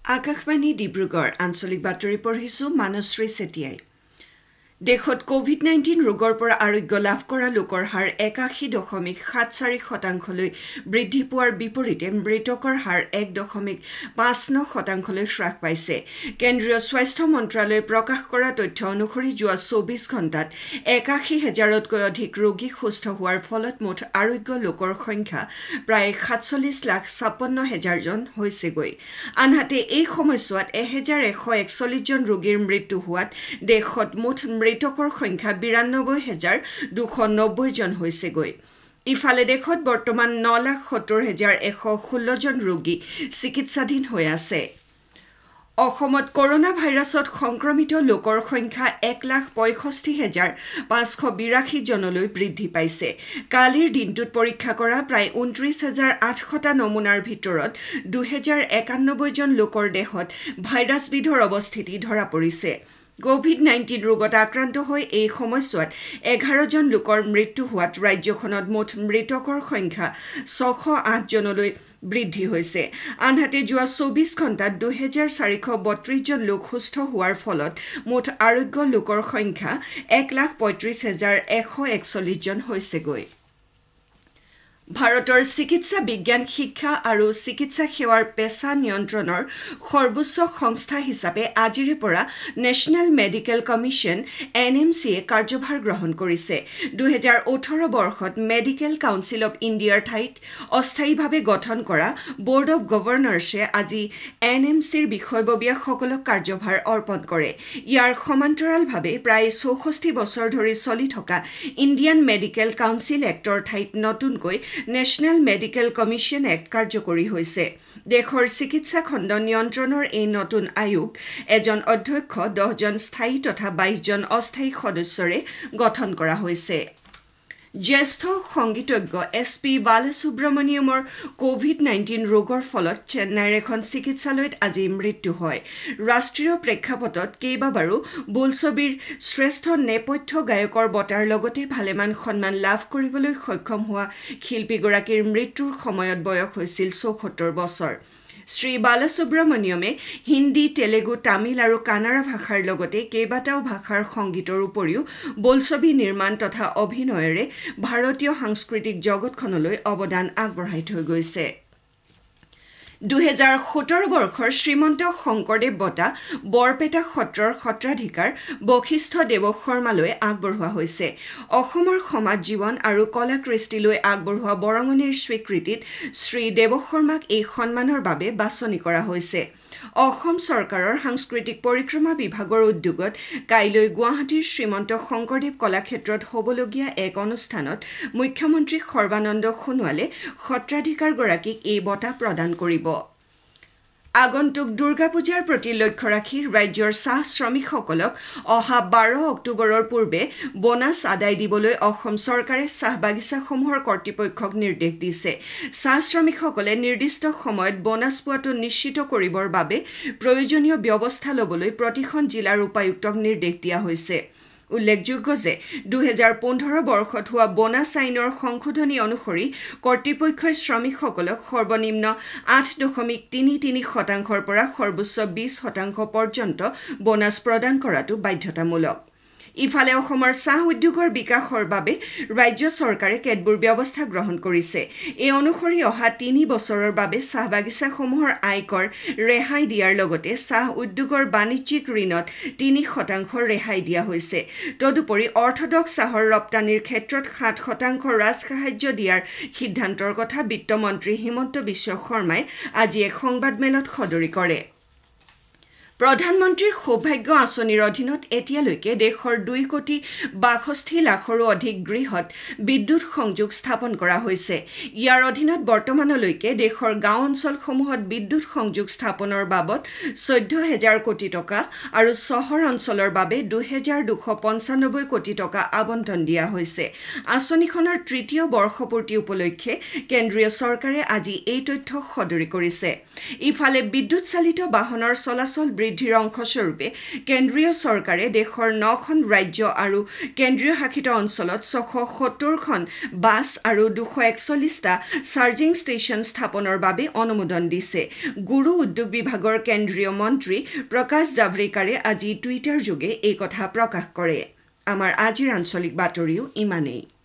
আকাশবাণী ডিব্ৰুগড় আঞ্চলিক বাতৰি পঢ়িছো মানশ্ৰী চেতিয়াই। দেশত কোভিড-19 ৰোগৰ পৰা আৰোগ্য লাভ কৰা লোকৰ হাৰ 81.74%লৈ বৃদ্ধি পোৱাৰ বিপৰীতে মৃতকৰ হাৰ 1.59%লৈ হ্ৰাস পাইছে। কেন্দ্ৰীয় স্বাস্থ্য মন্ত্ৰালয়ে প্ৰকাশ কৰা তথ্য অনুসৰি যোৱা 24 ঘণ্টাত 81,000তকৈ অধিক ৰোগী সুস্থ হোৱাৰ ফলত মুঠ আৰোগ্য লোকৰ সংখ্যা প্ৰায় 47,56,000 জন হৈছেগৈ। আনহাতে এই সময়ছোৱাত 1,141 জন ৰোগীৰ মৃত্যু হোৱাত দেশত মুঠ মৃতকৰ সংখ্যা 92,290 জন হৈছেগৈ। ইফালে দেশত বৰ্তমান 9,70,116 জন ৰোগী চিকিৎসাধীন হৈ আছে। অসমত কৰোনা ভাইৰাছত সংক্ৰমিত লোকৰ সংখ্যা 1,65,582 জনলৈ বৃদ্ধি পাইছে। কালিৰ দিনটোত পৰীক্ষা কৰা প্ৰায় 29,800টা নমুনাৰ ভিতৰত 2,091 জন লোকৰ দেহত ভাইৰাছবিধৰ অৱস্থিতি ধৰা পৰিছে। কোভিড-19 ৰোগত আক্ৰান্ত হৈ এই সময়ছোৱাত 11 জন লোকৰ মৃত্যু হোৱাত ৰাজ্যখনত মুঠ মৃতকৰ সংখ্যা 608 জনলৈ বৃদ্ধি হৈছে। আনহাতে যোৱা 24 ঘণ্টাত 2,432 জন লোক সুস্থ হোৱাৰ ফলত মুঠ আৰোগ্য লোকৰ সংখ্যা 1,35,141 জন হৈছেগৈ। ভাৰতৰ চিকিৎসা বিজ্ঞান শিক্ষা আৰু চিকিৎসা সেৱাৰ পেছা নিয়ন্ত্ৰণৰ সৰ্বোচ্চ সংস্থা হিচাপে আজিৰে পৰা নেশ্যনেল মেডিকেল কমিশ্যন NMCয়ে কাৰ্যভাৰ গ্ৰহণ কৰিছে। 2018 বৰ্ষত মেডিকেল কাউন্সিল অৱ ইণ্ডিয়াৰ ঠাইত অস্থায়ীভাৱে গঠন কৰা বৰ্ড অৱ গভৰ্ণৰ্ছে আজি NMCৰ বিষয়ববীয়াসকলক কাৰ্যভাৰ অৰ্পণ কৰে। ইয়াৰ সমান্তৰালভাৱে প্ৰায় 64 বছৰ ধৰি চলি থকা ইণ্ডিয়ান মেডিকেল কাউন্সিল এক্টৰ ঠাইত নতুনকৈ নেশ্যনেল মেডিকেল কমিশ্যন এক্ট কাৰ্যকৰী হৈছে। দেশৰ চিকিৎসা খণ্ড নিয়ন্ত্ৰণৰ এই নতুন আয়োগ এজন অধ্যক্ষ 10 জন স্থায়ী তথা 22 জন অস্থায়ী সদস্যৰে গঠন কৰা হৈছে। জ্যেষ্ঠ সংগীতজ্ঞ SP বালাসুব্ৰমণিয়মৰ কোভিড-19 ৰোগৰ ফলত চেন্নাইৰ এখন চিকিৎসালয়ত আজি মৃত্যু হয়। ৰাষ্ট্ৰীয় প্ৰেক্ষাপটত কেইবাবাৰো বোলছবিৰ শ্ৰেষ্ঠ নেপথ্য গায়কৰ বঁটাৰ লগতে ভালেমান সন্মান লাভ কৰিবলৈ সক্ষম হোৱা শিল্পীগৰাকীৰ মৃত্যুৰ সময়ত বয়স হৈছিল 74 বছৰ। শ্ৰী বালাসুব্ৰমণিয়মে হিন্দী, তেলেগু, তামিল আৰু কানাড়া ভাষাৰ লগতে কেইবাটাও ভাষাৰ সংগীতৰ উপৰিও বোলছবি নিৰ্মাণ তথা অভিনয়েৰে ভাৰতীয় সাংস্কৃতিক জগতখনলৈ অৱদান আগবঢ়াই থৈ গৈছে। 2017 বৰ্ষৰ শ্ৰীমন্ত শংকৰদেৱ বঁটা বৰপেটা সত্ৰৰ সত্ৰাধিকাৰ বশিষ্ঠ দেৱ শৰ্মালৈ আগবঢ়োৱা হৈছে। অসমৰ সমাজ জীৱন আৰু কলা কৃষ্টিলৈ আগবঢ়োৱা বৰঙণিৰ স্বীকৃতিত শ্ৰী দেৱ শৰ্মাক এই সন্মানৰ বাবে বাছনি কৰা হৈছে। অসম চৰকাৰৰ সাংস্কৃতিক পৰিক্ৰমা বিভাগৰ উদ্যোগত কাইলৈ গুৱাহাটীৰ শ্ৰীমন্ত শংকৰদেৱ কলাক্ষেত্ৰত হ'বলগীয়া এক অনুষ্ঠানত মুখ্যমন্ত্ৰী সৰ্বানন্দ সোণোৱালে সত্ৰাধিকাৰগৰাকীক এই বঁটা প্ৰদান কৰিব। আগন্তুক দুৰ্গা পূজাৰ প্ৰতি লক্ষ্য ৰাখি ৰাজ্যৰ চাহ শ্ৰমিকসকলক অহা 12 অক্টোবৰৰ পূৰ্বে বোনাছ আদায় দিবলৈ অসম চৰকাৰে চাহ বাগিচাসমূহৰ কৰ্তৃপক্ষক নিৰ্দেশ দিছে। চাহ শ্ৰমিকসকলে নিৰ্দিষ্ট সময়ত বোনাছ পোৱাটো নিশ্চিত কৰিবৰ বাবে প্ৰয়োজনীয় ব্যৱস্থা ল'বলৈ প্ৰতিখন জিলাৰ উপায়ুক্তক নিৰ্দেশ দিয়া হৈছে। উল্লেখযোগ্য যে 2015 বৰ্ষত হোৱা বোনাছ আইনৰ সংশোধনী অনুসৰি কৰ্তৃপক্ষই শ্ৰমিকসকলক সৰ্বনিম্ন 8.33% পৰা সৰ্বোচ্চ 20% পৰ্যন্ত বোনাছ প্ৰদান কৰাটো বাধ্যতামূলক। ইফালে অসমৰ চাহ উদ্যোগৰ বিকাশৰ বাবে ৰাজ্য চৰকাৰে কেতবোৰ ব্যৱস্থা গ্ৰহণ কৰিছে। এই অনুসৰি অহা 3 বছৰৰ বাবে চাহ বাগিচাসমূহৰ আয়কৰ ৰেহাই দিয়াৰ লগতে চাহ উদ্যোগৰ বাণিজ্যিক ঋণত 3% ৰেহাই দিয়া হৈছে। তদুপৰি অৰ্থডক্স চাহৰ ৰপ্তানিৰ ক্ষেত্ৰত 7% ৰাজসাহায্য দিয়াৰ সিদ্ধান্তৰ কথা বিত্তমন্ত্ৰী হিমন্ত বিশ্ব শৰ্মাই আজি এক সংবাদমেলত সদৰি কৰে। প্ৰধানমন্ত্ৰীৰ সৌভাগ্য আঁচনিৰ অধীনত এতিয়ালৈকে দেশৰ 2,62 লাখৰো অধিক গৃহত বিদ্যুৎ সংযোগ স্থাপন কৰা হৈছে। ইয়াৰ অধীনত বৰ্তমানলৈকে দেশৰ গাঁও অঞ্চলসমূহত বিদ্যুৎ সংযোগ স্থাপনৰ বাবদ 14,000 কোটি টকা আৰু চহৰ অঞ্চলৰ বাবে 2,295 কোটি টকা আবণ্টন দিয়া হৈছে। আঁচনিখনৰ তৃতীয় বৰ্ষপূৰ্তি উপলক্ষে কেন্দ্ৰীয় চৰকাৰে আজি এই তথ্য সদৰি কৰিছে। ইফালে বিদ্যুৎ চালিত বাহনৰ চলাচল বৃদ্ধি বৃদ্ধিৰ অংশস্বৰূপে কেন্দ্ৰীয় চৰকাৰে দেশৰ 9খন ৰাজ্য আৰু কেন্দ্ৰীয় শাসিত অঞ্চলত 670খন বাছ আৰু 241টা চাৰ্জিং ষ্টেচন স্থাপনৰ বাবে অনুমোদন দিছে গুৰু উদ্যোগ বিভাগৰ কেন্দ্ৰীয় মন্ত্ৰী প্ৰকাশ জাভড়েকাৰে আজি টুইটাৰ যোগে এই কথা প্ৰকাশ কৰে আমাৰ আজিৰ আঞ্চলিক বাতৰিও ইমানেই